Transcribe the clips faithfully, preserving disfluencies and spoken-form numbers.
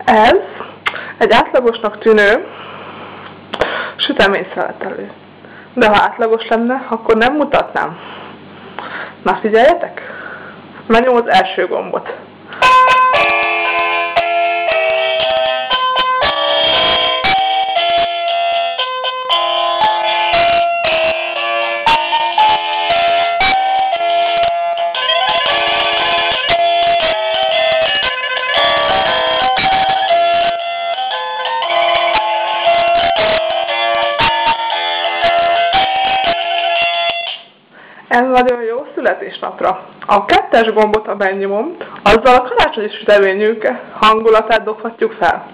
Ez egy átlagosnak tűnő süteményszeletelő. De ha átlagos lenne, akkor nem mutatnám. Na figyeljetek! Megnyom az első gombot. Ez nagyon jó születésnapra. A kettes gombot, ha benyomom, azzal a karácsonyi süteményünk hangulatát dobhatjuk fel.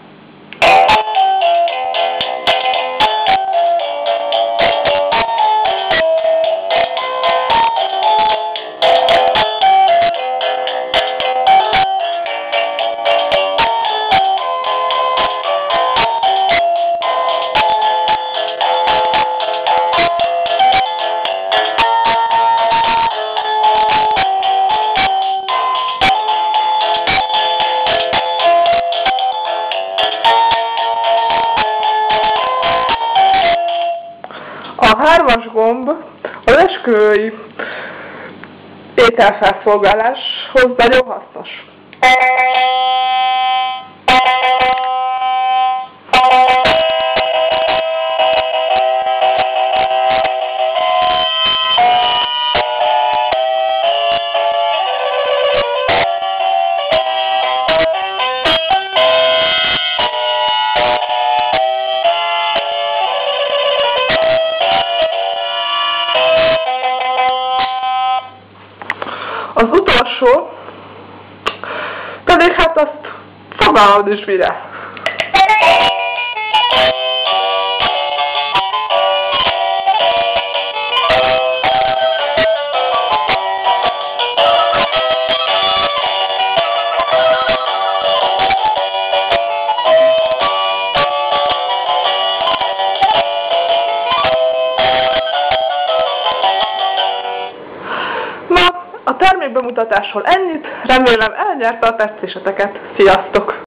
A hármas gomb az esküvői ételfelszolgáláshoz nagyon hasznos. Az utolsó pedig hát azt fogalmad is mire. A termékbemutatásról ennyit, remélem elnyerte a tetszéseteket. Sziasztok!